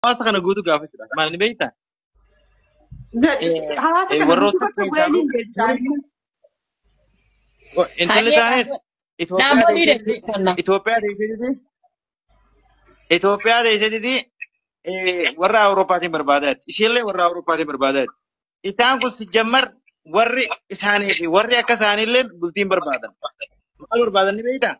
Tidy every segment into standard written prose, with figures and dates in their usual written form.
Hawaasa kana guutuu gaafachuudha. Maal ni beektaa? Hawaasa kana Warroota bakka keessaa bu'een hin deebisaanii. intalli taanes Dhaabonni deebifanna. Itoophiyaa teessiti warra Awurooppaatiin barbaadaati. Ishiillee warra Awurooppaatiin barbaadaati. Isaan kun sijammar warri isaanii fi warri akka isaaniillee bultiin barbaadan. Maal barbaadan ni beektaa?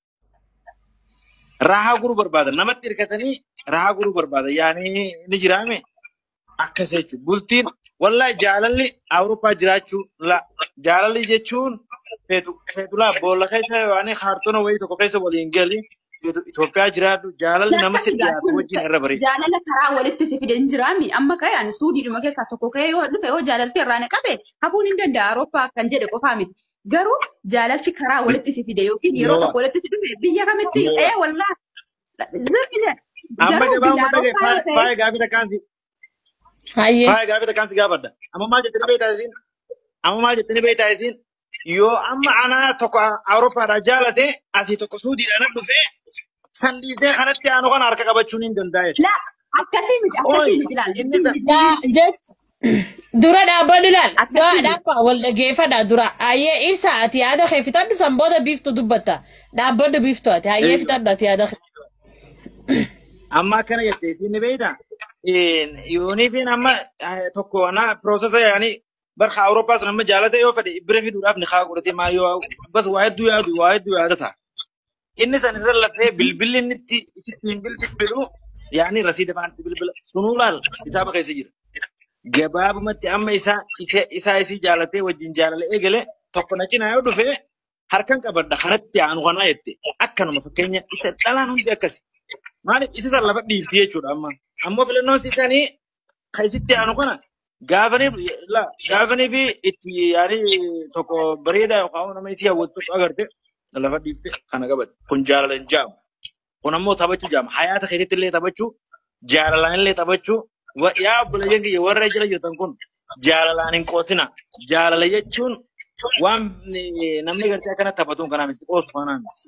Rahaa guruu barbaadan. Namatti hirkatanii rahaa guruu barbaadan. Yaani ni jiraame akkas jechuudha. Bultiin wallahi jaalalli Awurooppaa jiraachuu jaalalli jechuun feetulaa boolla keessa waan kaartoona wayii tokko keessa waliin gali Itoophiyaa jiraatu jaalalli nama si dhiyaatu wajjin irra bareeda. Jaalala karaa walitti si fide hin jiraami. Amma ka'an suudiidhuma keessaa tokko ka'ee yoo dhufe yoo jaalalti irraa naqabe hafuun hin danda'a. Awurooppaa kan jedhe qofaa miti. Garuu jaalalchi karaa walitti si fide yookiin yeroo tokko walitti si dhufe biyya kamitti wallaa zirbi Amma gabaa uummata faaya gaafii takkaansi. Hayyee. Faaya gaafii takkaansi gaafadha. Amma maal jettanii beektaa isin? Amma maal jettanii beektaa isin? Yoo amma anaa tokko Awurooppaadhaa jaalate asii tokko suudiidhaan dhufee sandiisee kanatti aanu kana harka qabachuun hin danda'e. La akkasii miti ilaal. Dura dhaabbadhu ilaal. Dhaabbaa wal dhageeffadha dura. Hayyee ibsa ati yaada kee fixadhu san booda biiftu dubbatta. Dhaabbadhu biiftu ati hayyee fixadhu ati yaada kee. Amma akkana jettee isin ni beektaa? Yooniifiin amma tokko ana piroosesa yaanii barka Awurooppaa sun amma jaalate yoo fedhe bira fiduudhaaf ni kaa godhatee maa yoo bas waa hedduu yaada ta'a. Inni san irra lafee bilbilli inni ittiin bilbilu yaani rasiida faanti bilbila sunuu laal isaa bakeessa jira. Gabaabumatti amma isaa isii jaalatee wajjin jaalala eegale tokko na cinaa yoo dhufe harkan qabadha kanatti aanu kanaa jette akkanuma fakkeenya isa dhalaan hundi akkasi. Maaliif isa san lafa dhiifti jechuudha amma. Ammoo filannoon isaanii kan isitti aanu kana gaafanii fi itti yaani tokko bareedaa yookaan nama isii hawwatu agarte lafa dhiifte kana qabate. Kun jaalala hin jaamu. Kun ammoo taphachuu jaama. Hayaata keessatti illee taphachuu, jaalalaan illee taphachuu. Yaa obboleeyyan kiyya warra jira jirtan kun jaalalaan hin qootina. Jaalala jechuun waan namni gartee akkana taphatuun kanaa miti qoosu kanaa miti.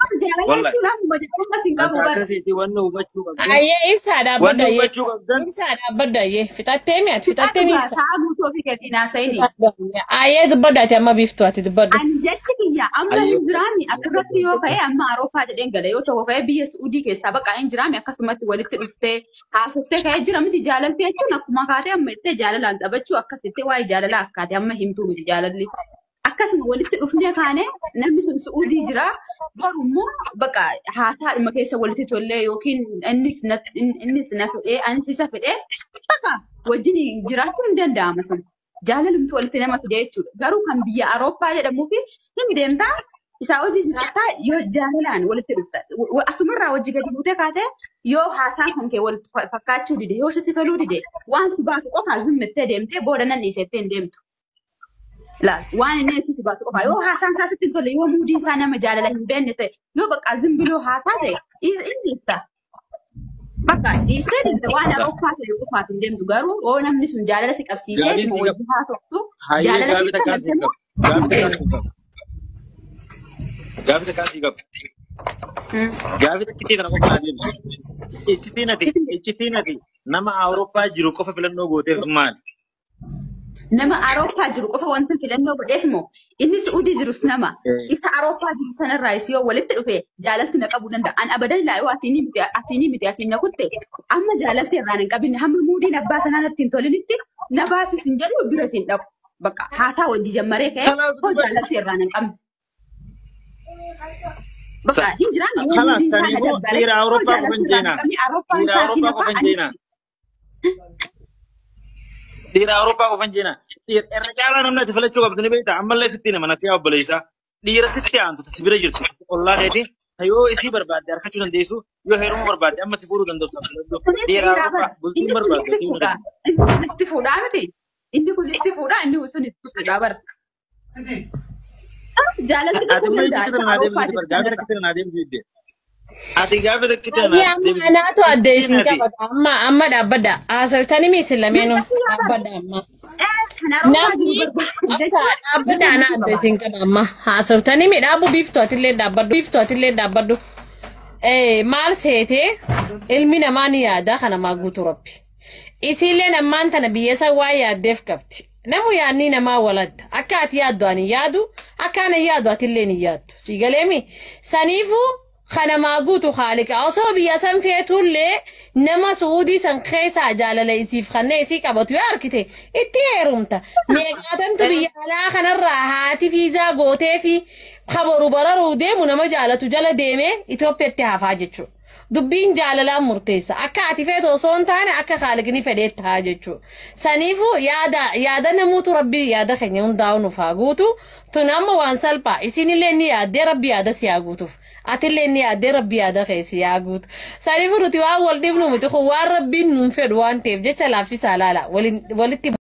Akkasiiti wanni hubachuu qabdan. Hayyee ibsaa dhaabbadha hayyee. Ibsaa dhaabbadha hayyee. Fixattee mi ati fixattee mi ibsa. Sa'a guutuu ofii keetii naasa'ini. Hayyee dubbadha ati amma biiftu ati dubbadhu. Ani jechi kiyya amma hin jiraami akkirratti yoo ka'e amma Awurooppaa jedheen gala yoo tokko ka'e biyya Suudii keessaa baqa hin jiraami akkasumatti walitti dhuftee haasoftee ka'ee jira miti jaalaltee jechuun akkuma kaatee amma ittee jaalalaan taphachuu akkasitti waa'ee jaalalaa akkaatee amma himtuu miti jaalalli. Akkasuma walitti dhufnee kaane namni sun Suudii jira garuu immoo baqa haasaadhuma keessa walitti tollee yookiin innis na fedhee anis isa fedhee baqa wajjin jiraachuu hin danda'ama sun. Jaalalumti walitti nama fide jechuudha. Garuu kan biyya Awurooppaa jedhamuu fi hin deemtaa isaa hojii jiraataa yoo jaalalaan walitti dhufta. Asumarraa hojii gadi buutee kaatee yoo haasaan kan kee walitti fakkaachuu dide yoo sitti toluu dide waan si baatu qofaa zimmittee deemtee booda nan dhiisettee hin deemtu. Laal waan inni sitti baatu qofaa yoo haasaan isaa sitti tole yoo muudii isaa nama jaalala hin beekne ta'e yoo bakka zimbiloo haasaa ta'e inni ibsa. Bakka dhiisee waan Awurooppaa ta'e qofaaf hin deemtu garuu oo namni sun jaalala si qabsiisee hojii haasoftu jaalala Gaafii takkaansi qabu. Gaafii takkitii kana qofa adeemu. Iccitiin ati nama Awurooppaa jiru qofa filannoo gooteef maali? Nama Awurooppaa jiru qofa wanta filannoo godheef moo inni Suudii jirus nama isa Awurooppaa jiru sanarraa isii yoo walitti dhufe jaalalti na qabuu danda'a. An abadan ilaa yoo asiinii miti asiin na kutte amma jaalalti irraan hin qabinne hamma muudiin abbaa sanaa natti hin tolinitti na baasis hin jedhu biratti hin dhabu. Bakka haasaa hojii jammaree ka'e hoo jaalalti irraan hin qabne. Bakka hin jiraan Kalaas saniifuu dhiira Awurooppaa qofa hin jeenaa. Dhiira Awurooppaa qofa hin jeenaa. Dhiira Awurooppaa qofa hin jeenaa. Irra caalaa namni ati filachuu qabdu ni beektaa. Ammallee sitti nama natti yaa obboleessaa. Dhiira sitti aantu si bira jirtu. Ollaa keetii yoo isii barbaadde harkachuu dandeessu yoo heerumuu barbaadde amma si fuudhuu dandeessu. Dhiira Awurooppaa bultiin barbaadde. Itti fuudhaa miti. Inni kun itti fuudhaa inni sun itti fuudhaa bara. Jaalalti Ati maal jettee kana adeemsite bar gaafii takkitti kana adeemsite. Ati gaafii takkitti kana adeemsite. Anaatu adda isin qabata amma dhaabbadha haasawtanii mi isin lameenuu dhaabbadha amma. Namni dhaabbadha ana adda isin qaba amma haasawtanii mi dhaabu biiftu atillee dhaabbadhu. Maal seetee ilmi namaa ni yaada kana maa guutu rabbi. isiillee nammaan tana biyya san waa yaaddeef qabdi namu yaanni namaa waladda akka ati yaaddu ani yaadu akka ana yaadu atillee ni yaaddu si galeemi saniifuu kana maaguutu khaalika osoo biyya san feetullee nama suudii san keessaa jaalala isiif kannee isii qabatu yoo arkite itti heerumta meeqaatantu biyya alaa kanarraa haati fiizaa gootee fi kaboru bararuu deemu nama jaalatu jala deemee Itoophiyaatti hafaa jechuudha. Dubbiin jaalalaan murteessa akka ati feetu osoo hin taane akka khaalikni fedhee ta'a jechuudha. Saniifuu yaada namuutu rabbii yaada keenya hundaa'u nuuf haa guutu tun amma waan salphaa isinillee ni yaaddee rabbi yaada si haa guutuuf atillee ni yaaddee rabbi yaada kee si haa guutu. Saniifuu nuti waan wal dhibnu miti kun waan rabbiin nuun fedhu waan ta'eef jecha laaffisaa laala walitti